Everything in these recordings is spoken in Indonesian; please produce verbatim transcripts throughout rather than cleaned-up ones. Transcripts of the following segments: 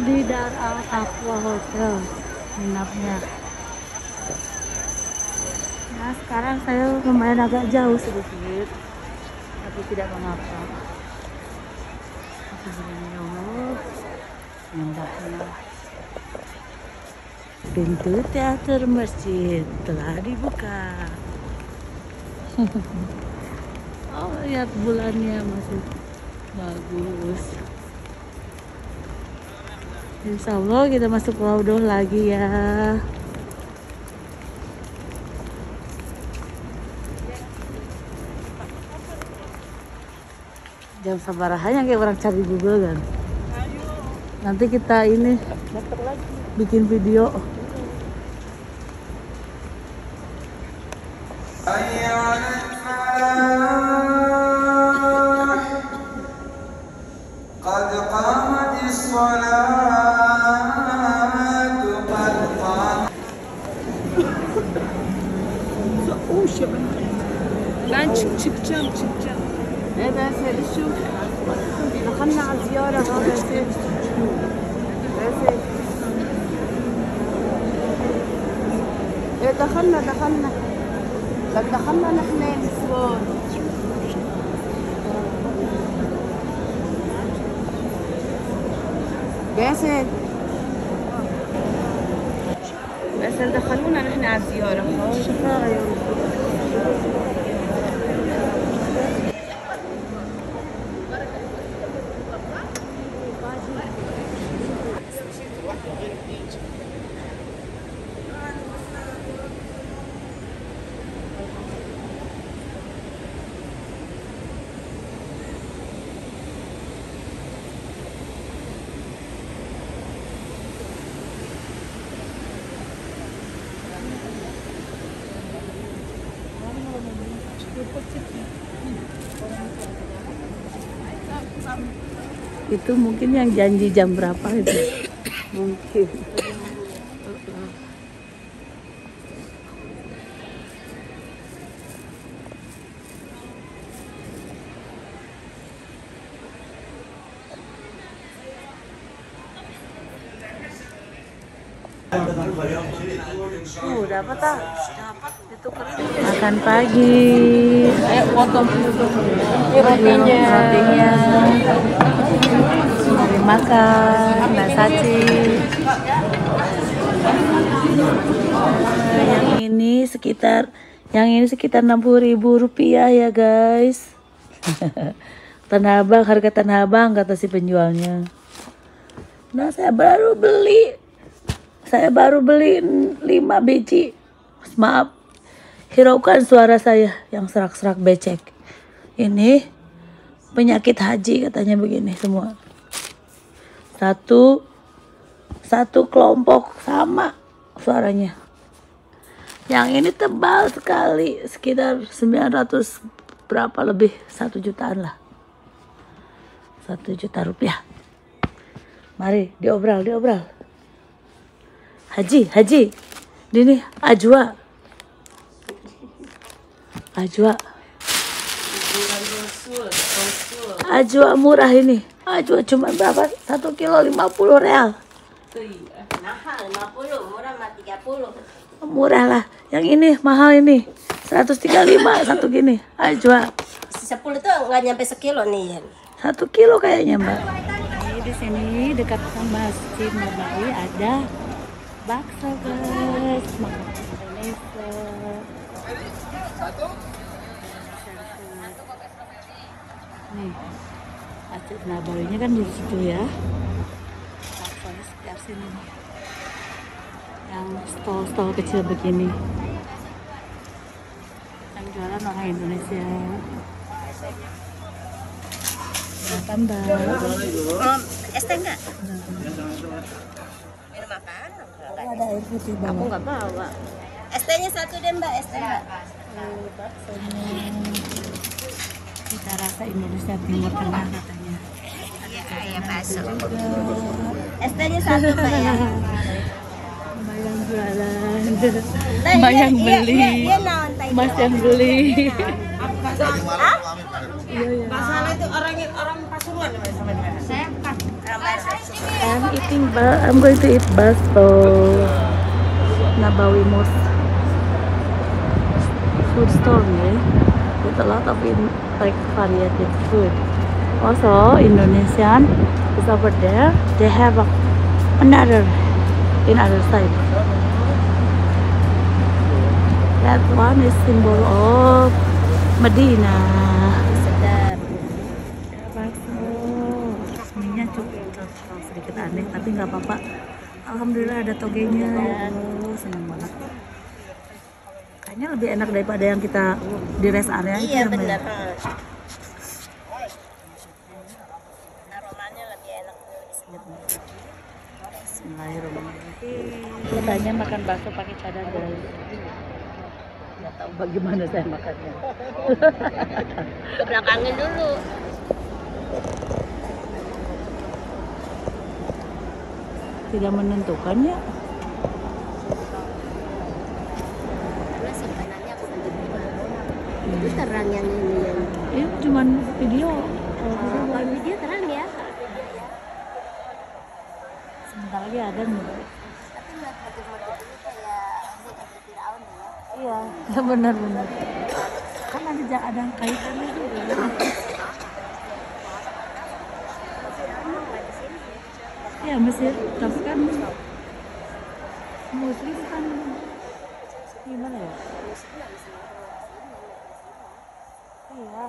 di Dar Al Taqwa Hotel nginapnya. Nah sekarang saya lumayan agak jauh sedikit, tapi tidak mengapa. Tapi begini, oh, indahnya. Pintu teater masjid telah dibuka. Oh, lihat bulannya masih bagus. Insya Allah kita masuk Raudhah lagi ya. Jam sabarahannya kayak orang cari Google kan. Nanti kita ini bikin video. Ben çık çıkacağım çıkacağım. E ben seni şu دخلنا على زيارة هذا ايه دخلنا دخلنا لك دخلنا نحن نسوان باسل باسل دخلونا نحن على الزيارة. Itu mungkin yang janji jam berapa itu? Mungkin. Oh, dapat tak? Dapat itu keren. Makan pagi. Ayo potong rotinya. Rotinya. Mari makan nasaci. Yang ini sekitar yang ini sekitar enam puluh ribu rupiah ya guys. Tanah Abang, harga Tanah Abang kata si penjualnya. Nah saya baru beli saya baru beli lima biji. Maaf, hiraukan suara saya yang serak-serak becek. Ini penyakit haji katanya begini semua. Satu satu kelompok sama suaranya. Yang ini tebal sekali, sekitar sembilan ratus berapa lebih, satu jutaan lah. Satu juta rupiah. Mari diobral, diobral. Haji, Haji. Ini ajwa. Ajwa. Ajwa murah ini. Ajwa cuma berapa? Satu kilo lima puluh real. Murah lah. Yang ini mahal ini. Seratus tiga puluh lima satu gini. Ajwa. Sepuluh tuh nggak nyampe sekilo nih. Satu kilo kayaknya mbak. Ini di sini dekat Masjid Nabawi ada bakso guys, makanan Indonesia. Nih, Masjid Nabawinya kan di situ ya. Baksonya sekitar sini. Yang stol-stol kecil begini. Yang jualan orang Indonesia. Berapa mbak? Um, es teh enggak? Minum apa? Ada air putih bawah. Aku nggak bawa. Es tehnya satu deh mbak, es teh mbak. Baksonya kita rasa Indonesia Timur Tengah katanya. Iya, ayam bakso. Es tehnya satu mbak ya. Mbak yang jualan, Nah, Mbak iya, yang iya, beli, iya, iya, naon, tadi. Mas yang beli. Hah? Iya ya. Masalah itu orang orang Pasuruan ya sama di mana? Saya kan orang Basas. I'm eating, ba I'm going to eat basto. Nabawi Mos food store nih, with a lot of in, like variety food. Also Indonesian is over there. They have a, another in other side. That one is symbol of Medina. Sedap. Bakso. Mie-nya cukup sedikit aneh, tapi nggak apa-apa. Alhamdulillah ada togenya. Oh, senang banget. Kayaknya lebih enak daripada yang kita di rest area itu Iya ya, Mbak. benar. Aromanya lebih enak, lebih sedap. Bismillahirrahmanirrahim. Katanya makan bakso pakai cadar, guys. Nggak tahu bagaimana saya makannya. Ke belakangin dulu. Tidak menentukan ya. Karena simpanannya aku bentuk itu terang yang ini yang. Ini cuman video. Kalau video terang ya. Sebentar lagi ada nih. Tapi nggak motif-motif ini kayak motif Firaun ya. Iya, benar-benar. Kan ada ja- ada kaitannya juga. Iya Mesir, tapi kan Muslim kan gimana ya? Iya.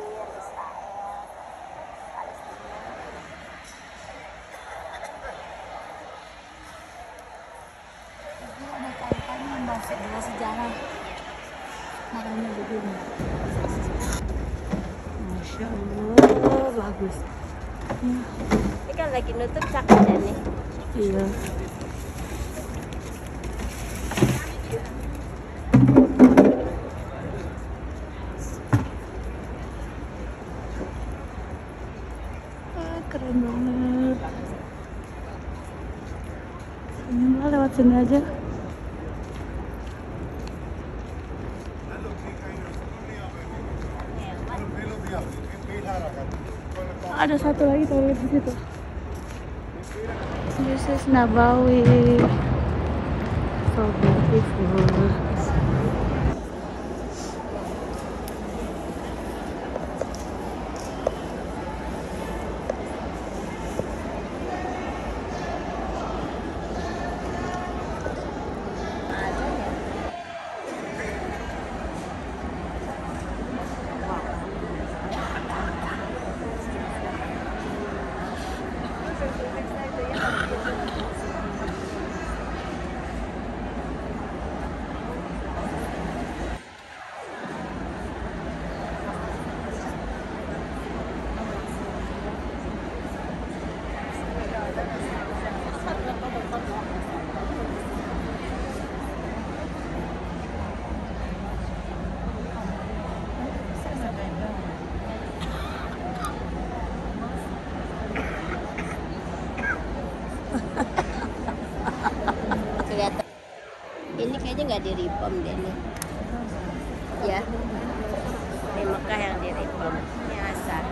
Itu ada kaitannya membahas dua sejarah. Makanya begini. Masya Allah, bagus. Hmm. Ini kan lagi nutup cakep ya nih. Iya. Ah, keren banget. Ini malah lewat sini aja. Ada satu lagi toilet di situ. This is Nabawi. So beautiful. Kelihatan. Ini kayaknya nggak di reform deh nih. Ya. Ini Mekah yang di reform. Ini asar.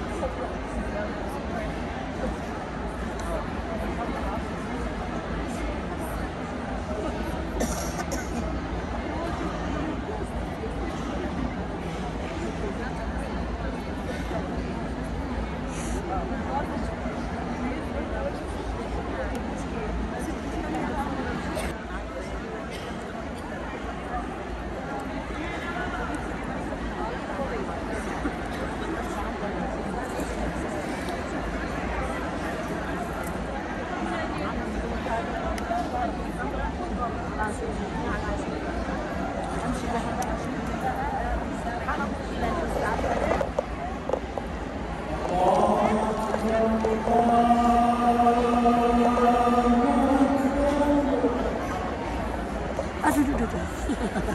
Aduh, aduh, aduh, aduh.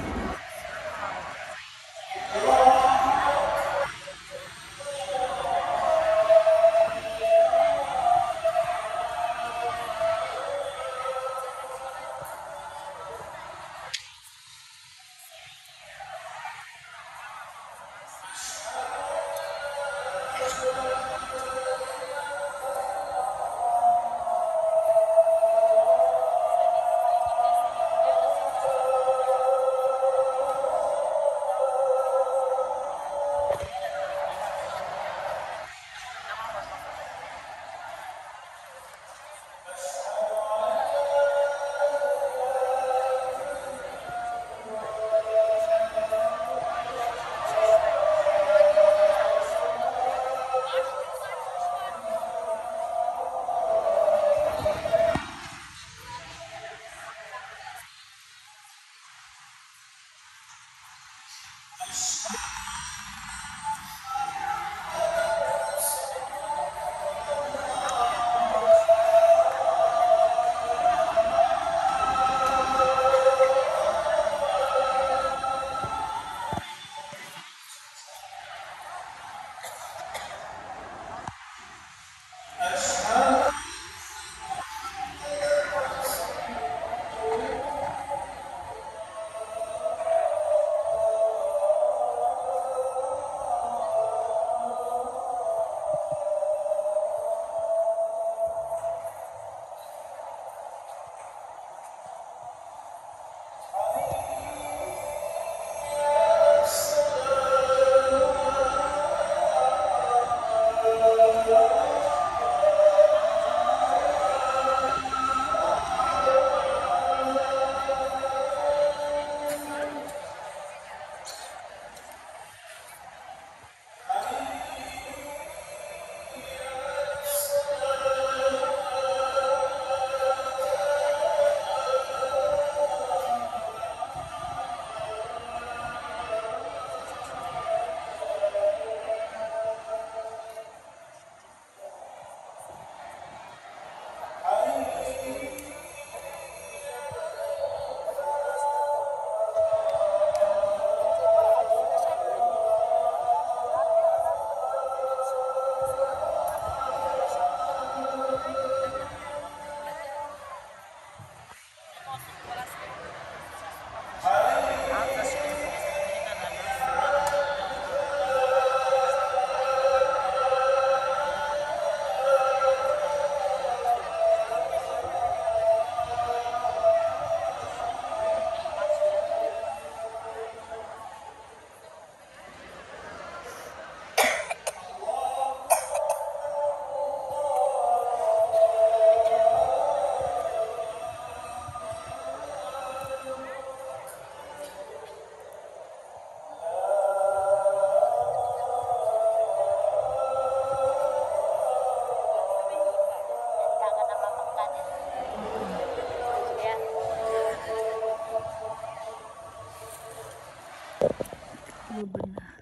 Lu benar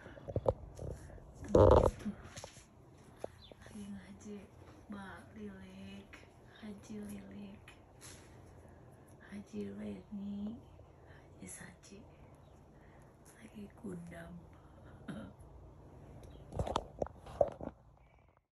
tempat itu lagi ngaji Mbak Lilik, Haji Lilik, Haji Leni, Haji Saji lagi kundam.